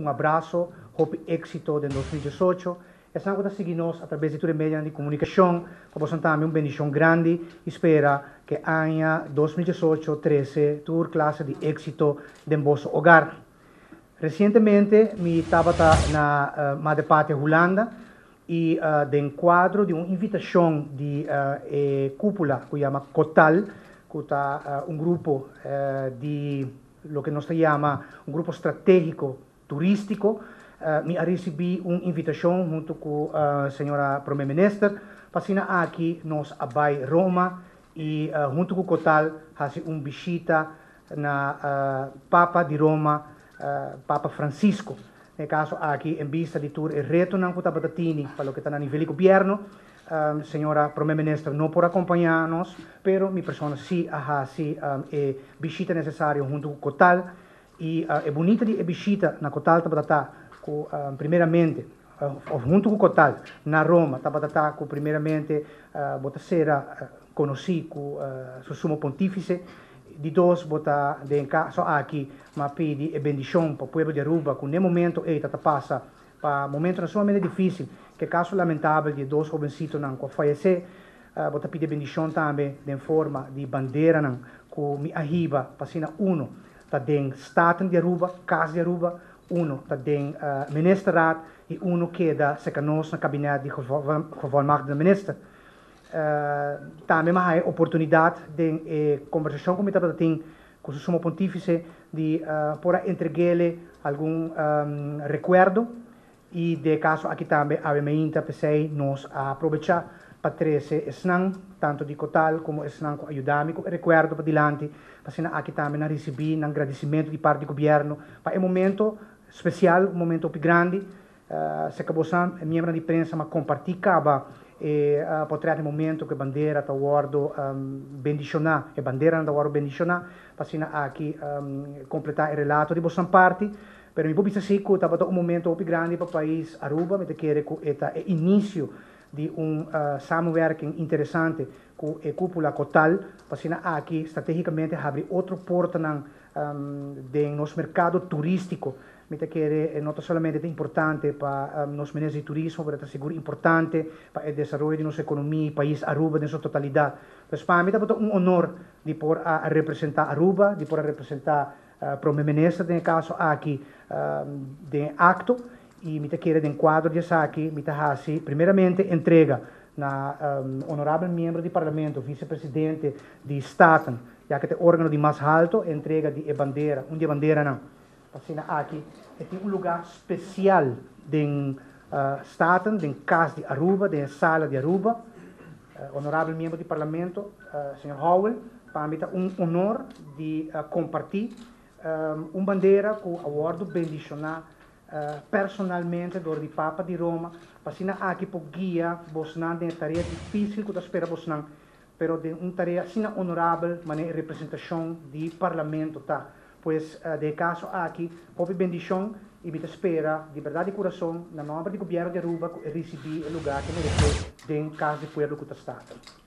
um abraço, hope éxito de 2018. Estão a seguir-nos através de toda a mídia de comunicação, para você também uma bendição grande. Espera que ano 2018-13 toda classe de éxito de vosso hogar. Recentemente, me estava na Madepate Holanda e de quadro de uma invitação de cúpula que chama Cotal, que está um grupo de lo que nós chamamos um grupo estratégico turístico. Me recebi uma invitação junto com a senhora Primeira-Ministra para aqui nós abai Roma e junto com o Cotal fazer uma visita na Papa de Roma, Papa Francisco. No caso aqui em vista de tour e retorno com Tabatatini para o que está a nível do governo, senhora Primeira-Ministra não pode acompanhar-nos, pero minha pessoa sim a visita necessária junto com o Cotal e é bonita de visita na Cotal Tabatata com primeiramente junto com o Cotal na Roma Tabatata com primeiramente bota sera conheci com o sumo pontífice de dois bota de caso aqui ma pedi e bendição para o povo de Aruba com no momento está passa para momento nacionalmente difícil que caso lamentável de dois jovencitos não que fallecer bota pedir bendição também de forma de bandeira não com mi arriba para uno tá den staten de Aruba casa de Aruba uno tá den ministerraad e uno queda secanos na gabinete de gevolmachtigde minister também há oportunidade de conversação com o sumo pontífice de por entregar-lhe algum recuerdo e de caso aqui também a meinta pensei nós aproveitar para trazer esnan tanto de Cotal como esnan com ajudar-me com recuerdo para dilante para aqui também na recebi um agradecimento de parte do governo para um momento especial um momento grande se acabou sendo membro de imprensa mas compartilhava potrebbe il momento che bandiera ta guardo bendicionar e bandiera da guardo bendicionar passina aqui completar il relato di Bossan Party per mi pubblica sì che stava un momento più grande per il paese Aruba mi chiede che è inizio di un samenwerking interessante con la cúpula Cotal passina aqui strategicamente apre outro porta del nostro mercato turistico che è non solamente importante per i nostri ministri di turismo, ma è sicuro importante per il sviluppo della nostra economia, il paese Aruba nella sua totalità. Per me è un onore di poter rappresentare Aruba, di poter rappresentare il Primo Ministro, nel caso qui, dell'atto, e mi chiede nel quadro di Saki, mi chiede primeramente entrega na onorabile membro di Parlamento, vicepresidente di Staten, ja che è organo di mas alto, entrega di bandiera, un di bandiera não. Passina aqui, é um lugar especial den Staten, den Casa de Aruba, den Sala de Aruba, honorável membro do Parlamento, Sr. Howell, para mim é um honor de compartilhar uma bandeira com o awardo bendicionar personalmente do Papa de Roma, passina aqui por guia, Bosnan, de tarefa difícil que espera Bosnan, pero de uma tarefa sina honorável, mas representação do Parlamento, tá? Pois, de caso aqui, houve bendição e me espera, de verdade de coração, na nome do governo de Aruba, receber o lugar que merece, em casa de povo que está.